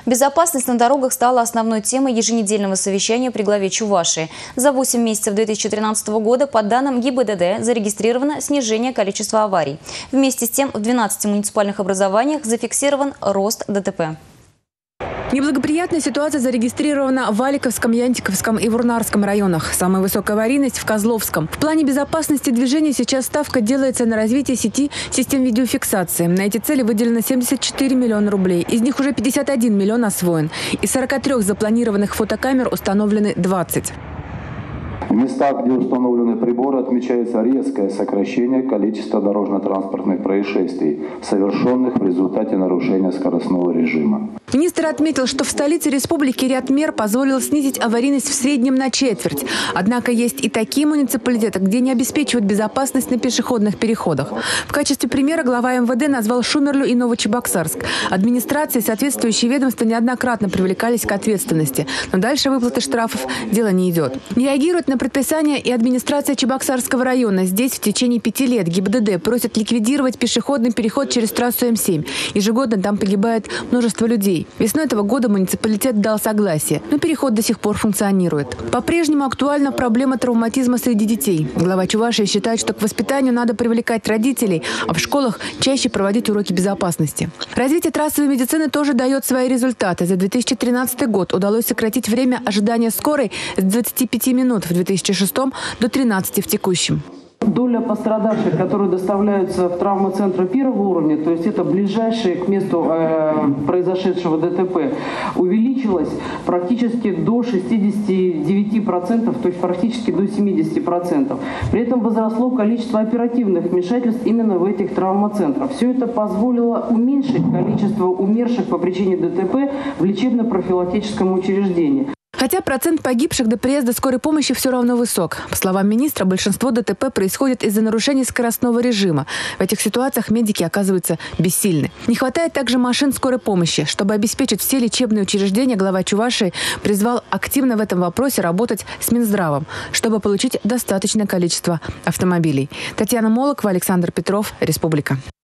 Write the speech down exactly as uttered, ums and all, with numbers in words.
Безопасность на дорогах стала основной темой еженедельного совещания при главе Чувашии. За восемь месяцев две тысячи тринадцатого года, по данным ГИБДД, зарегистрировано снижение количества аварий. Вместе с тем, в двенадцати муниципальных образованиях зафиксирован рост ДТП. Неблагоприятная ситуация зарегистрирована в Аликовском, Янтиковском и Вурнарском районах. Самая высокая аварийность в Козловском. В плане безопасности движения сейчас ставка делается на развитие сети систем видеофиксации. На эти цели выделено семьдесят четыре миллиона рублей. Из них уже пятьдесят один миллион освоен. Из сорока трёх запланированных фотокамер установлены двадцать. В местах, где установлены приборы, отмечается резкое сокращение количества дорожно-транспортных происшествий, совершенных в результате нарушения скоростного режима. Министр отметил, что в столице республики ряд мер позволил снизить аварийность в среднем на четверть. Однако есть и такие муниципалитеты, где не обеспечивают безопасность на пешеходных переходах. В качестве примера глава эм вэ дэ назвал Шумерлю и Новочебоксарск. Администрации и соответствующие ведомства неоднократно привлекались к ответственности. Но дальше выплаты штрафов дело не идет. Не реагирует на предписание и администрация Чебоксарского района. Здесь в течение пяти лет ГИБДД просит ликвидировать пешеходный переход через трассу эм семь. Ежегодно там погибает множество людей. Весной этого года муниципалитет дал согласие, но переход до сих пор функционирует. По-прежнему актуальна проблема травматизма среди детей. Глава Чувашии считает, что к воспитанию надо привлекать родителей, а в школах чаще проводить уроки безопасности. Развитие трассовой медицины тоже дает свои результаты. За две тысячи тринадцатый год удалось сократить время ожидания скорой с двадцати пяти минут в две тысячи шестом до тринадцати в текущем. Доля пострадавших, которые доставляются в травмоцентры первого уровня, то есть это ближайшие к месту э, произошедшего ДТП, увеличилась практически до шестидесяти девяти процентов, то есть практически до семидесяти процентов. При этом возросло количество оперативных вмешательств именно в этих травмоцентрах. Все это позволило уменьшить количество умерших по причине ДТП в лечебно-профилактическом учреждении. Хотя процент погибших до приезда скорой помощи все равно высок. По словам министра, большинство ДТП происходит из-за нарушений скоростного режима. В этих ситуациях медики оказываются бессильны. Не хватает также машин скорой помощи. Чтобы обеспечить все лечебные учреждения, глава Чувашии призвал активно в этом вопросе работать с Минздравом, чтобы получить достаточное количество автомобилей. Татьяна Молокова, Александр Петров, Республика.